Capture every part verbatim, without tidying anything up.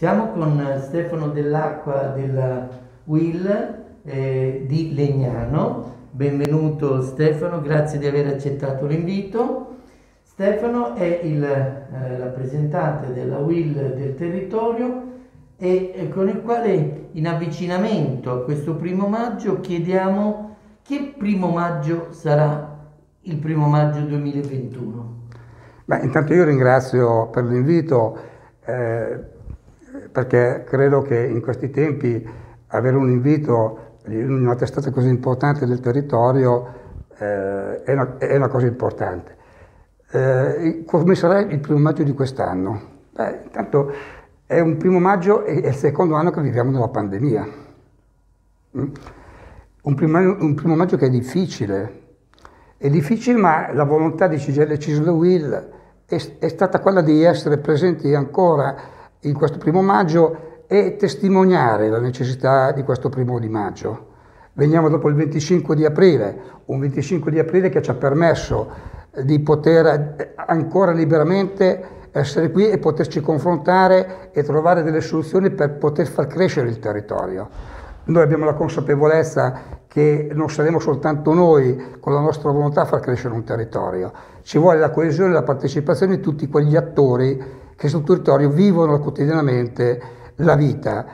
Siamo con Stefano Dell'Acqua della U I L eh, di Legnano. Benvenuto Stefano, grazie di aver accettato l'invito. Stefano è il eh, rappresentante della U I L del territorio e eh, con il quale in avvicinamento a questo primo maggio chiediamo che primo maggio sarà il primo maggio duemilaventuno. Beh, intanto io ringrazio per l'invito eh, perché credo che in questi tempi avere un invito in una testata così importante del territorio eh, è, una, è una cosa importante. Eh, come sarà il primo maggio di quest'anno? Beh, intanto è un primo maggio e è il secondo anno che viviamo nella pandemia. Mm? Un, primo, un primo maggio che è difficile. È difficile, ma la volontà di C G I L, C I S L e U I L è, è stata quella di essere presenti ancora in questo primo maggio e testimoniare la necessità di questo primo di maggio. Veniamo dopo il venticinque di aprile, un venticinque di aprile che ci ha permesso di poter ancora liberamente essere qui e poterci confrontare e trovare delle soluzioni per poter far crescere il territorio. Noi abbiamo la consapevolezza che non saremo soltanto noi con la nostra volontà a far crescere un territorio, ci vuole la coesione e la partecipazione di tutti quegli attori che sul territorio vivono quotidianamente la vita.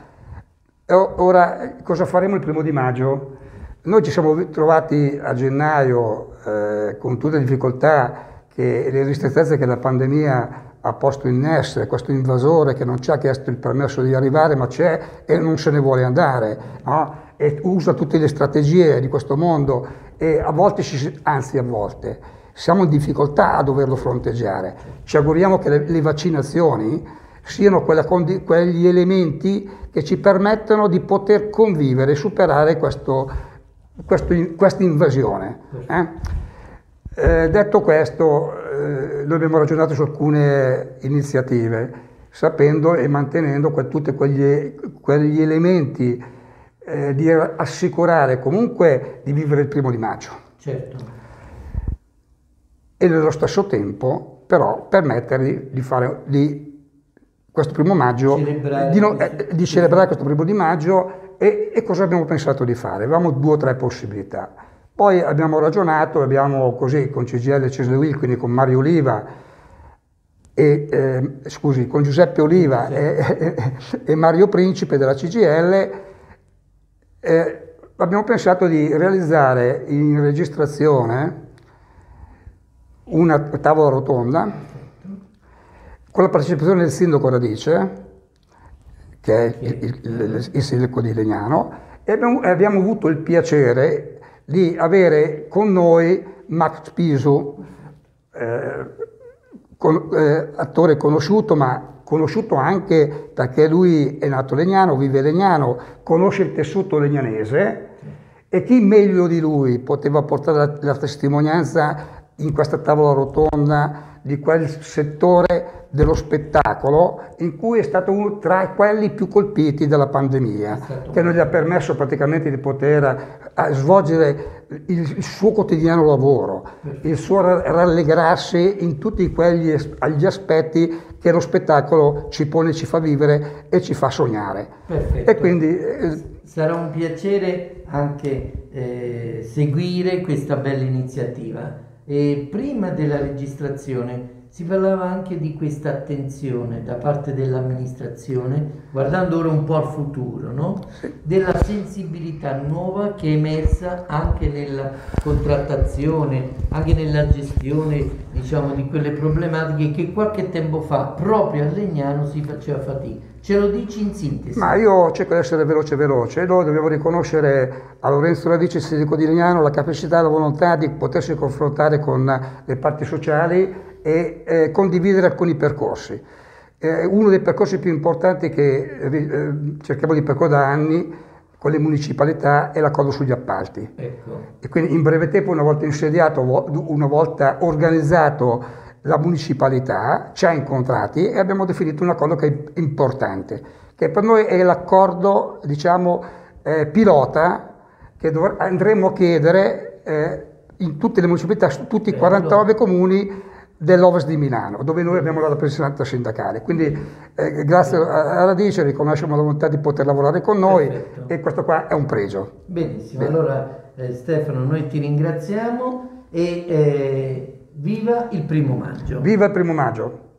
Ora, cosa faremo il primo di maggio? Noi ci siamo trovati a gennaio eh, con tutte le difficoltà e le ristrettezze che la pandemia ha posto in essere, questo invasore che non ci ha chiesto il permesso di arrivare, ma c'è e non se ne vuole andare, no? E usa tutte le strategie di questo mondo e a volte, ci, anzi a volte, siamo in difficoltà a doverlo fronteggiare. Ci auguriamo che le, le vaccinazioni siano quella, quegli elementi che ci permettono di poter convivere e superare questo, questo, questa invasione. Eh? Eh, detto questo, eh, noi abbiamo ragionato su alcune iniziative, sapendo e mantenendo que, tutti quegli, quegli elementi eh, di assicurare comunque di vivere il primo di maggio. Certo. E nello stesso tempo, però, permettergli di fare di questo primo maggio, celebrare di, no, questo, eh, di celebrare questo primo di maggio e, e cosa abbiamo pensato di fare? Avevamo due o tre possibilità. Poi abbiamo ragionato, abbiamo così con C G I L e C I S L e U I L, quindi con Mario Oliva, e, eh, scusi, con Giuseppe Oliva sì. e, e, e Mario Principe della C G I L, eh, abbiamo pensato di realizzare in registrazione una tavola rotonda con la partecipazione del sindaco Radice, che è il, il, il, il sindaco di Legnano, e abbiamo, abbiamo avuto il piacere di avere con noi Max Pisu, eh, con, eh, attore conosciuto, ma conosciuto anche perché lui è nato a Legnano, vive a Legnano, conosce il tessuto legnanese, e chi meglio di lui poteva portare la, la testimonianza in questa tavola rotonda di quel settore dello spettacolo in cui è stato uno tra quelli più colpiti dalla pandemia, che non gli ha permesso praticamente di poter eh, svolgere il, il suo quotidiano lavoro, il suo rallegrarsi in tutti quegli agli aspetti che lo spettacolo ci pone, ci fa vivere e ci fa sognare. Perfetto. E quindi eh, sarà un piacere anche eh, seguire questa bella iniziativa. E prima della registrazione si parlava anche di questa attenzione da parte dell'amministrazione, guardando ora un po' al futuro, no? Della sensibilità nuova che è emersa anche nella contrattazione, anche nella gestione, diciamo, di quelle problematiche che qualche tempo fa proprio a Legnano si faceva fatica. Ce lo dici in sintesi? Ma io cerco di essere veloce veloce. Noi dobbiamo riconoscere a Lorenzo Radice, sindaco di Legnano, la capacità e la volontà di potersi confrontare con le parti sociali e eh, condividere alcuni percorsi. Eh, uno dei percorsi più importanti che eh, cerchiamo di percorrere da anni con le municipalità è l'accordo sugli appalti. Ecco. E quindi in breve tempo, una volta insediato, una volta organizzato, la municipalità ci ha incontrati e abbiamo definito un accordo che è importante, che per noi è l'accordo, diciamo, eh, pilota che dov- andremo a chiedere eh, in tutte le municipalità, su tutti i quarantanove comuni, dell'Ovest di Milano, dove noi abbiamo la rappresentanza sindacale. Quindi eh, grazie a Radice riconosciamo la volontà di poter lavorare con noi. Perfetto. E questo qua è un pregio. Benissimo, Bene. allora eh, Stefano, noi ti ringraziamo e eh, viva il primo maggio. Viva il primo maggio!